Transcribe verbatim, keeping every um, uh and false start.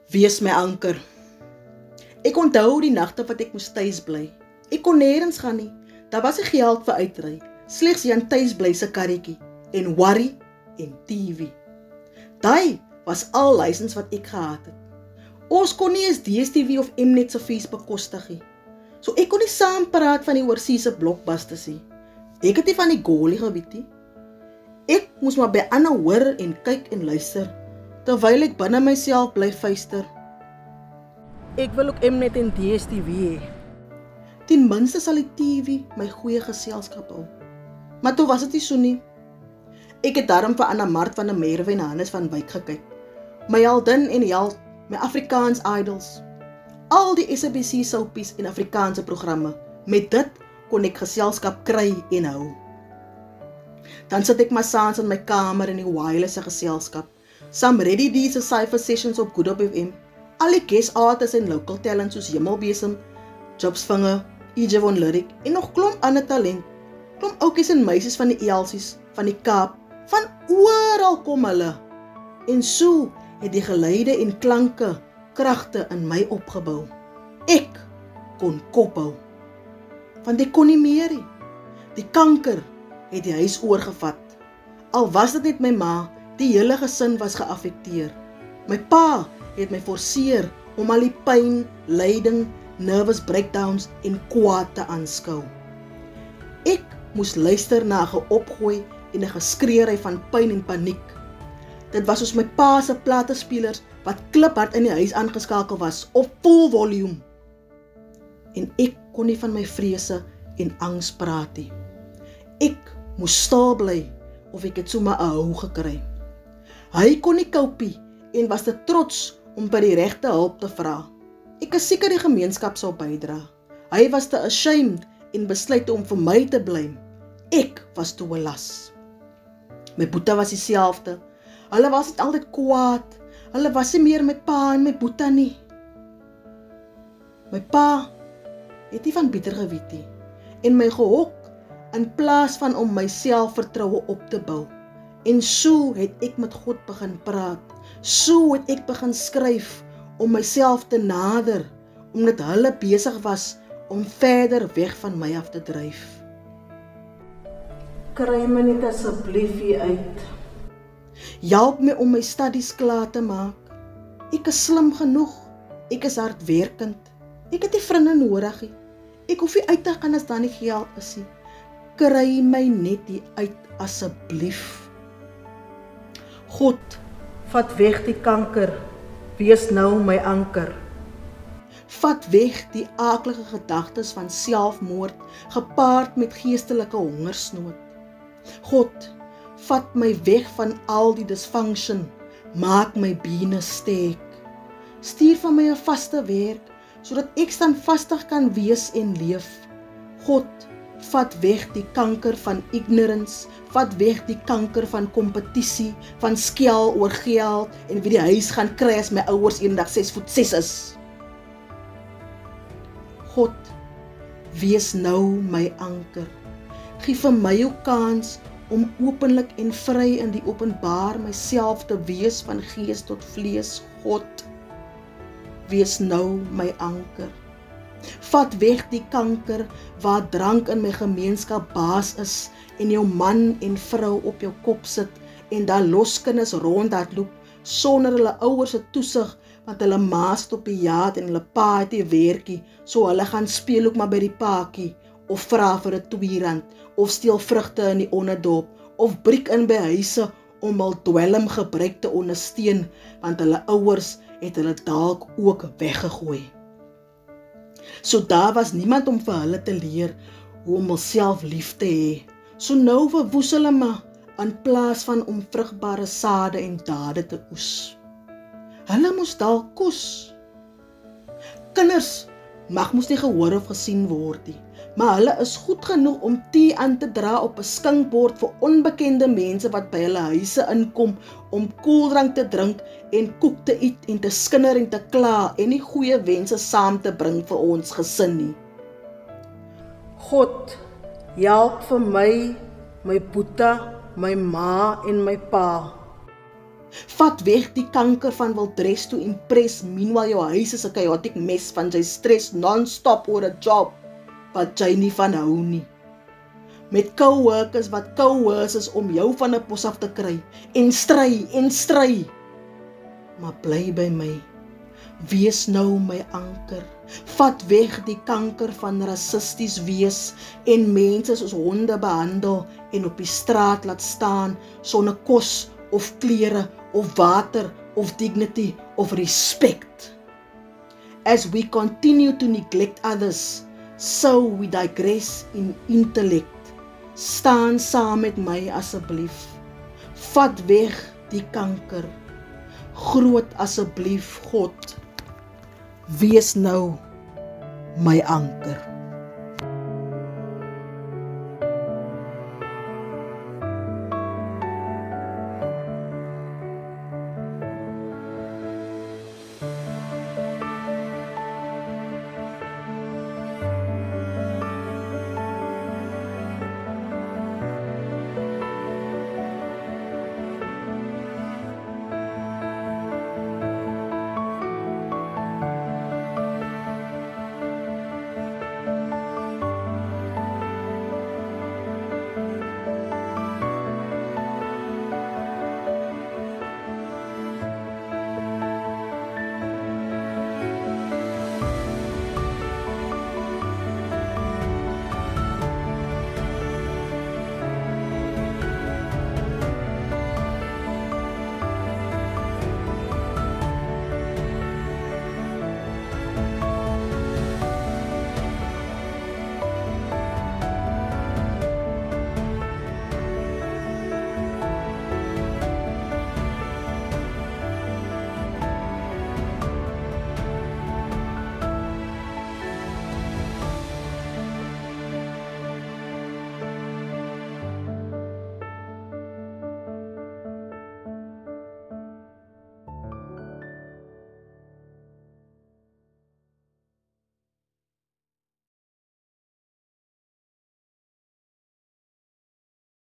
Wees my anker. Ek onthou die nagte wat ek moes tuis bly. Ek kon nêrens gaan nie. Daar was nie geld vir uitry. Slegs Jan tuis bly se karretjie en worry en T V. Daai was al lisense wat ek gehad het. Ons kon nie eens D S T V of Mnet se fees bekostig nie. So ek kon nie saam praat van die oorseese blockbusters nie. Ek het nie van die goalie geweet nie. Ek moes maar by ander hoor en kyk en luister, terwyl ek binne myself bly fyster. Ek wil ook Mnet en D S T V hê. Ten minste sal die T V my goeie geselskap hou. Maar toe was dit nie so nie. Ek het daarom vir Anna Mart van der Merwe en Hannes van Wyk gekyk. My heldin en held, my Afrikaans idols. Al die S A B C soapies en Afrikaanse programme. Met dit kon ek geselskap kry en hou. Dan sit ek maar saans in my kamer in die wireless geselskap. Sam Ready D se cypher sessions op Good Hope F M. Al die guest artists en local talents soos Hemelbesem, Jobsvinger, Yvonne Lyric en nog klomp ander talent. Klomp oukies en meisies van die Elsies, van die Kaap, van oral kom hulle. En so het die geluide en klanke, kragte in my opgebou. Ek kon kophou. Want ek kon nie meer nie. Die kanker het die huis oorgevat. Al was dit net my ma, die hele gesin was geaffekteer. My pa het my forceer om al die pyn, lyding, nervous breakdowns en kwaad te aanskou. Ek moes luister na 'n geopgooi en 'n geskreeery van pyn en paniek. Dit was soos my pa se platespelers wat kliphard in die huis aangeskakel was op full volume. En ek kon nie van my vrese en angs praat nie. Ek moes stil bly of ek het sommer 'n hou gekry. Hy kon nie koupie en was te trots om by die regte hulp te vra. Ek is seker die gemeenskap sou bydra. Hy was te ashamed en besluit om vir my te blame. Ek was toe 'n las. My boeta was dieselfde. Hulle was net altyd kwaad. Hulle was nie meer my pa en my boeta nie. My pa het nie van bitter geweet nie en my gehok in plaas van om my selfvertroue op te bou. En so het ek met God begin praat. So het ek begin skryf om myself te nader, omdat hulle besig was om verder weg van my af te dryf. Kry my net asseblief hier uit. Help my om my studies klaar te maak. Ek is slim genoeg. Ek is hardwerkend. Ek het nie vriende nodig nie. Ek hoef nie uit te gaan as daar nie geld is nie. Kry my net hier uit asseblief. God, vat weg die kanker. Wees nou my anker. Vat weg die aaklige gedagtes van selfmoord, gepaard met geestelike hongersnood. God, vat my weg van al die dysfunction, maak my bene sterk. Stuur van my 'n vaste werk, sodat ek standvastig kan wees en leef. God, vat weg die kanker van ignorance, vat weg die kanker van kompetisie, van skel oor geld en wie die huis gaan kry as my ouers eendag ses voet ses is. God, wees nou my anker. Geef vir my jou kans om openlik en vry in die openbaar myself te wees van gees tot vlees. God, wees nou my anker. Vat weg die kanker waar drank in my gemeenskap baas is en jou man en vrou op jou kop sit en daar loskinders rondhardloop sonder hulle ouers se toesig want hulle ma sit op die jaat en hulle pa het die werkie, so hulle gaan speel ook maar by die paakie of vra vir 'n twee rand of steel vrugte in die onderdorp of breek in by huise om hul dwelm gebruik te ondersteun want hulle ouers het hulle dalk ook weggegooi. So daar was niemand om vir hulle te leer hoe om hulself lief te hê. So nou verwoes hulle maar in plaas van om vrugbare sade en dade te oes. Hulle moes dalk kos. Kinders mag moes nie gehoor of gesien word nie, maar hulle is goed genoeg om tee aan te dra op 'n skinkbord vir onbekende mense wat by hulle huise inkom om koeldrank te drink en koek te eet en te skinder en te kla en nie goeie wense saam te bring vir ons gesin nie. God, help vir my, my boeta, my ma en my pa. Vat weg die kanker van wil dress to impress, meanwhile jou huis is 'n chaotic mess van jy stress non-stop oor 'n job wat jy nie van hou nie. Met co-workers wat coerce is om jou van 'n pos af te kry en stry en stry. Maar bly by my. Wees nou my anker. Vat weg die kanker van rassisties wees en mense soos honde behandel en op die straat laat staan sonder kos of klere of water of dignity of respect. As we continue to neglect others, so we digress in intellect. Staan saam met my asseblief. Vat weg die kanker. Groot asseblief God. Wees nou my anker.